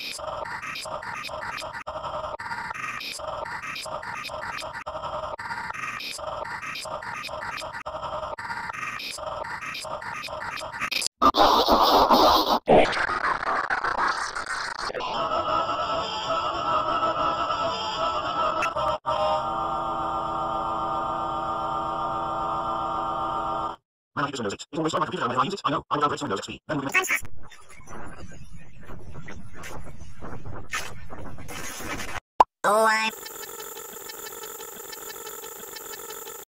My computer knows it. It's always on my computer when I use it. I know. I will downgrade to Windows XP. Then we'll